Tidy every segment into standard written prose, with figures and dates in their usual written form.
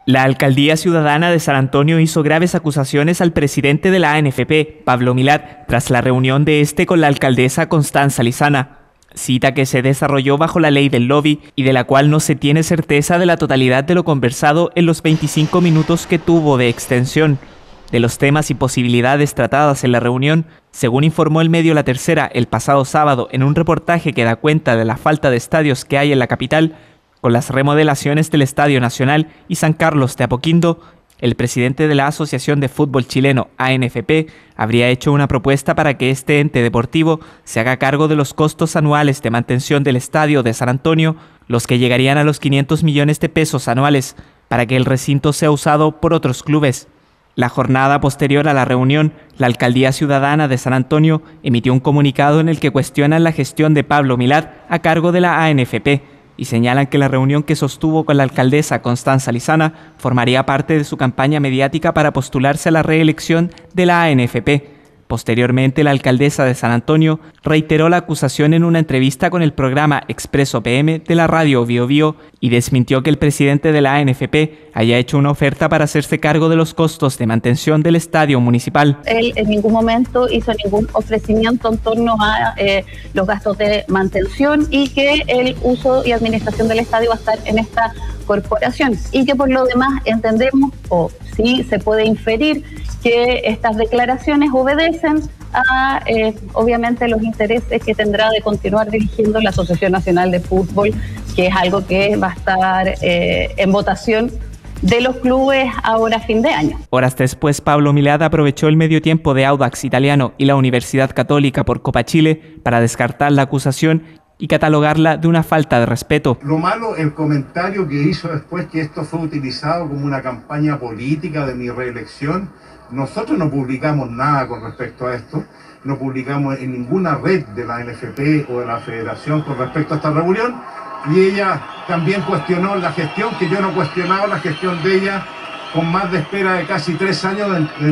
La Alcaldía Ciudadana de San Antonio hizo graves acusaciones al presidente de la ANFP, Pablo Milat, tras la reunión de este con la alcaldesa Constanza Lizana. Cita que se desarrolló bajo la ley del lobby y de la cual no se tiene certeza de la totalidad de lo conversado en los 25 minutos que tuvo de extensión. De los temas y posibilidades tratadas en la reunión, según informó el medio La Tercera el pasado sábado en un reportaje que da cuenta de la falta de estadios que hay en la capital, con las remodelaciones del Estadio Nacional y San Carlos de Apoquindo, el presidente de la Asociación de Fútbol Chileno, ANFP, habría hecho una propuesta para que este ente deportivo se haga cargo de los costos anuales de mantención del Estadio de San Antonio, los que llegarían a los 500 millones de pesos anuales, para que el recinto sea usado por otros clubes. La jornada posterior a la reunión, la Alcaldía Ciudadana de San Antonio emitió un comunicado en el que cuestionan la gestión de Pablo Milat a cargo de la ANFP y señalan que la reunión que sostuvo con la alcaldesa Constanza Lizana formaría parte de su campaña mediática para postularse a la reelección de la ANFP. Posteriormente, la alcaldesa de San Antonio reiteró la acusación en una entrevista con el programa Expreso PM de la radio Bio Bio y desmintió que el presidente de la ANFP haya hecho una oferta para hacerse cargo de los costos de mantención del estadio municipal. Él en ningún momento hizo ningún ofrecimiento en torno a los gastos de mantención y que el uso y administración del estadio va a estar en esta corporación y que por lo demás entendemos o sí se puede inferir que estas declaraciones obedecen a, obviamente, los intereses que tendrá de continuar dirigiendo la Asociación Nacional de Fútbol, que es algo que va a estar en votación de los clubes ahora a fin de año. Horas después, Pablo Milat aprovechó el medio tiempo de Audax Italiano y la Universidad Católica por Copa Chile para descartar la acusación y catalogarla de una falta de respeto. Lo malo, el comentario que hizo después, que esto fue utilizado como una campaña política de mi reelección. Nosotros no publicamos nada con respecto a esto, no publicamos en ninguna red de la NFP o de la Federación con respecto a esta reunión, y ella también cuestionó la gestión, que yo no cuestionaba la gestión de ella, con más de espera de casi 3 años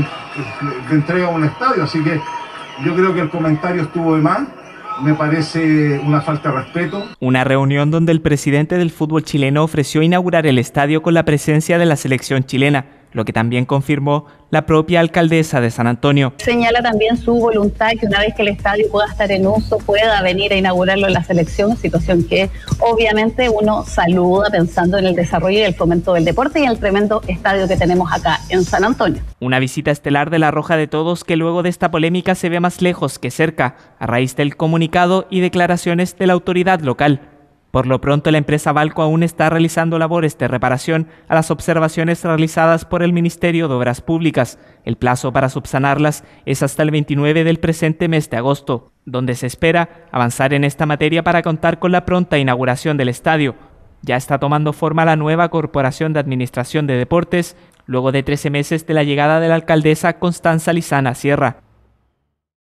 de entrega a un estadio, así que yo creo que el comentario estuvo de más. Me parece una falta de respeto. Una reunión donde el presidente del fútbol chileno ofreció inaugurar el estadio con la presencia de la selección chilena, lo que también confirmó la propia alcaldesa de San Antonio. Señala también su voluntad que una vez que el estadio pueda estar en uso, pueda venir a inaugurarlo en la selección, situación que obviamente uno saluda pensando en el desarrollo y el fomento del deporte y en el tremendo estadio que tenemos acá en San Antonio. Una visita estelar de la Roja de Todos que luego de esta polémica se ve más lejos que cerca, a raíz del comunicado y declaraciones de la autoridad local. Por lo pronto, la empresa Balco aún está realizando labores de reparación a las observaciones realizadas por el Ministerio de Obras Públicas. El plazo para subsanarlas es hasta el 29 del presente mes de agosto, donde se espera avanzar en esta materia para contar con la pronta inauguración del estadio. Ya está tomando forma la nueva Corporación de Administración de Deportes, luego de 13 meses de la llegada de la alcaldesa Constanza Lizana Sierra.